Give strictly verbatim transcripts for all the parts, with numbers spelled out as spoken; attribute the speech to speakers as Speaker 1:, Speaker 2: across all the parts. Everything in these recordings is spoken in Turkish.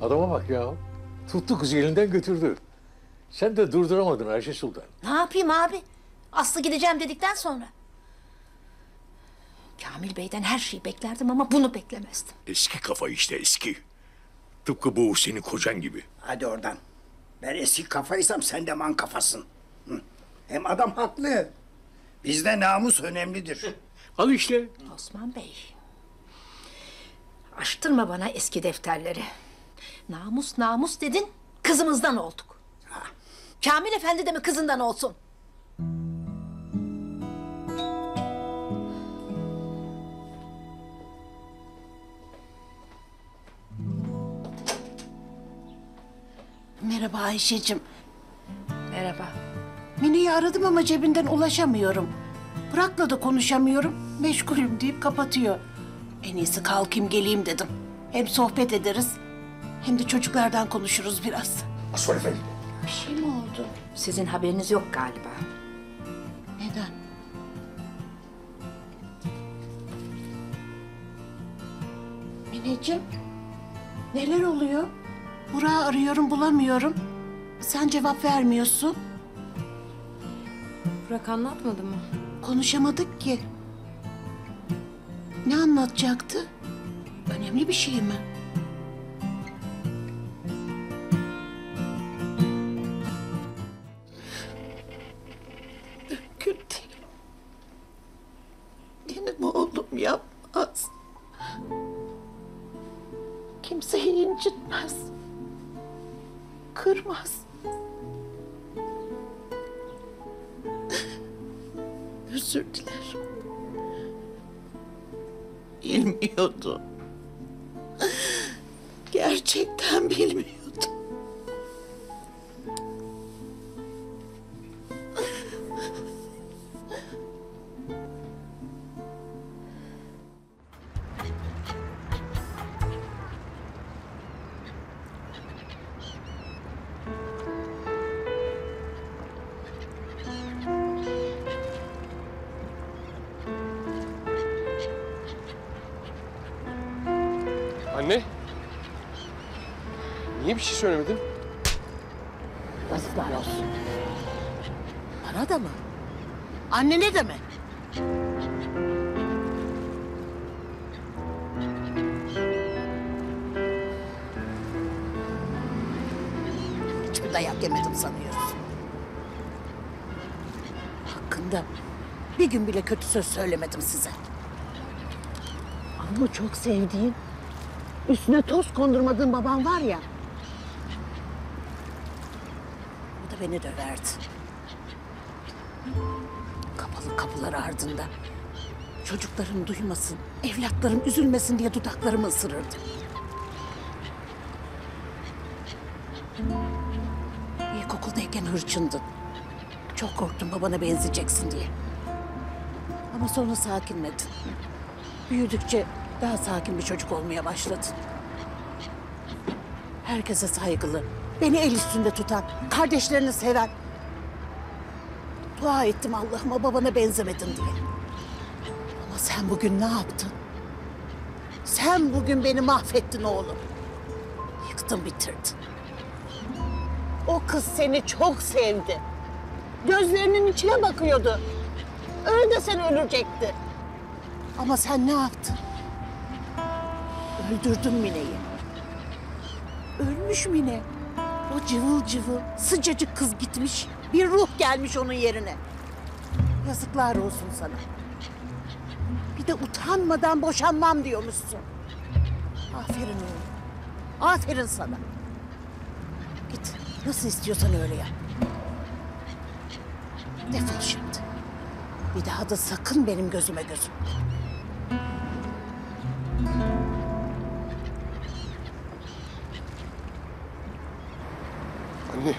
Speaker 1: Adama bak ya. Tuttu kızı elinden götürdü. Sen de durduramadın Ayşe Sultan.
Speaker 2: Ne yapayım abi? Aslı gideceğim dedikten sonra. Kamil Bey'den her şeyi beklerdim ama bunu beklemezdim.
Speaker 3: Eski kafa işte eski. Tıpkı bu senin kocan gibi.
Speaker 4: Hadi oradan. Ben eski kafaysam sen de man kafasın. Hı. Hem adam haklı. Bizde namus önemlidir.
Speaker 3: Al işte.
Speaker 2: Osman Bey. Açtırma bana eski defterleri. Namus namus dedin, kızımızdan olduk. Kamil Efendi de mi kızından olsun?
Speaker 5: Merhaba Ayşe'cim.
Speaker 2: Merhaba.
Speaker 5: Mine'yi aradım ama cebinden ulaşamıyorum. Burak'la da konuşamıyorum. Meşgulüm deyip kapatıyor. En iyisi kalkayım geleyim dedim. Hem sohbet ederiz hem de çocuklardan konuşuruz biraz.
Speaker 4: Osman Efendi.
Speaker 5: Bir şey mi oldu?
Speaker 2: Sizin haberiniz yok galiba.
Speaker 5: Neden? Mineciğim, neler oluyor? Burak'ı arıyorum bulamıyorum. Sen cevap vermiyorsun.
Speaker 6: Burak anlatmadı mı?
Speaker 5: Konuşamadık ki. Ne anlatacaktı? Önemli bir şey mi? Mümkün değil. Benim oğlum yapmaz. Kimseyi incitmez. Kırmaz. Özür dilerim. Bilmiyordu. Gerçekten bilmiyordu.
Speaker 7: Anne. Niye bir şey söylemedin?
Speaker 5: Yazıklar olsun. Bana da mı? Annene de mi? Hiçbir dayak yemedim sanıyorsun. Hakkında bir gün bile kötü söz söylemedim size. Ama çok sevdiğim, üstüne toz kondurmadığım babam var ya. O da beni döverdi. Kapalı kapılar ardında. Çocuklarım duymasın, evlatlarım üzülmesin diye dudaklarımı ısırırdı. İlkokuldayken hırçındın. Çok korktum babana benzeyeceksin diye. Ama sonra sakinledin. Büyüdükçe daha sakin bir çocuk olmaya başladın. Herkese saygılı, beni el üstünde tutan, kardeşlerini seven. Dua ettim Allah'ıma babana benzemedin diye. Ama sen bugün ne yaptın? Sen bugün beni mahvettin oğlum. Yıktın bitirdin. O kız seni çok sevdi. Gözlerinin içine bakıyordu. Öl de sen ölecekti. Ama sen ne yaptın? Öldürdün Mine'yi. Ölmüş Mine. O cıvıl cıvıl, sıcacık kız gitmiş. Bir ruh gelmiş onun yerine. Yazıklar olsun sana. Bir de utanmadan boşanmam diyormuşsun. Aferin oğlum. Aferin sana. Git, nasıl istiyorsan öyle yap. Defol şimdi. Bir daha da sakın benim gözüme gözüm.
Speaker 7: Anne.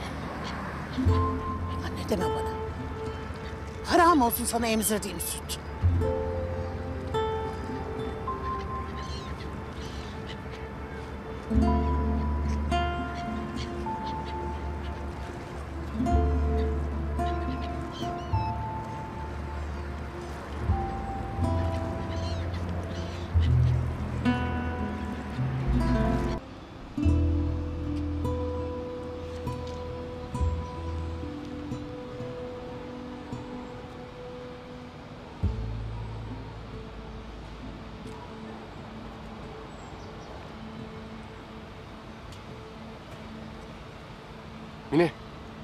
Speaker 5: Anne deme bana. Haram olsun sana emzirdiğim süt.
Speaker 7: Mine.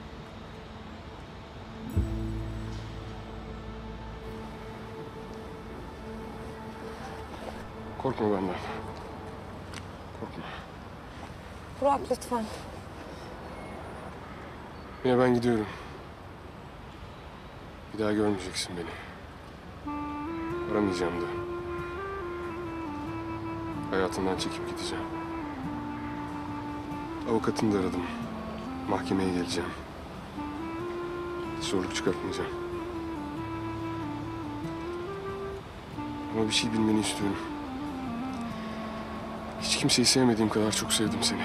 Speaker 7: Korkma benden. Korkma.
Speaker 6: Burak lütfen.
Speaker 7: Mine ben gidiyorum. Bir daha görmeyeceksin beni. Aramayacağım da. Hayatından çekip gideceğim. Avukatını da aradım. Mahkemeye geleceğim. Hiç zorluk çıkartmayacağım. Ama bir şey bilmeni istiyorum. Hiç kimseyi sevmediğim kadar çok sevdim seni.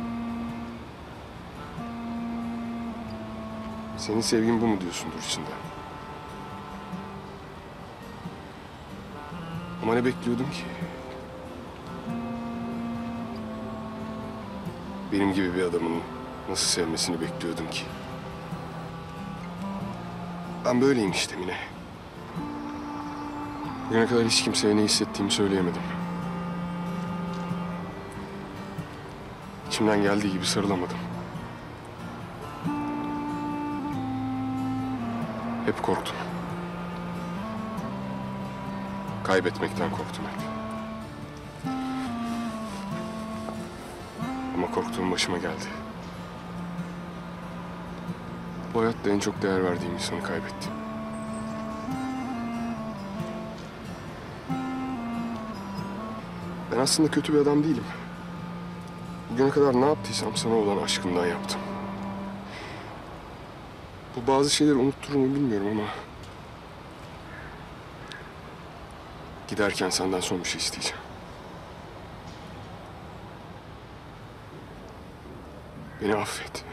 Speaker 7: Senin sevgin bu mu diyorsundur içinde? Ama ne bekliyordum ki? Benim gibi bir adamın nasıl sevmesini bekliyordum ki? Ben böyleyim işte Mine. Bugüne kadar hiç kimseye ne hissettiğimi söyleyemedim. İçimden geldiği gibi sarılamadım. Hep korktum. Kaybetmekten korktum hep. Ama korktuğum başıma geldi. Bu hayatta en çok değer verdiğim insanı kaybettim. Ben aslında kötü bir adam değilim. Bugüne kadar ne yaptıysam sana olan aşkımdan yaptım. Bu bazı şeyleri unutturur mu bilmiyorum ama... giderken senden son bir şey isteyeceğim. Beni affet.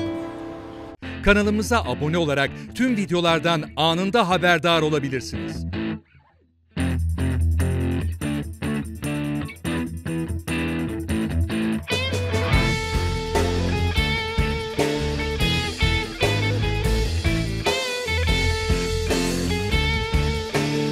Speaker 8: Kanalımıza abone olarak tüm videolardan anında haberdar olabilirsiniz.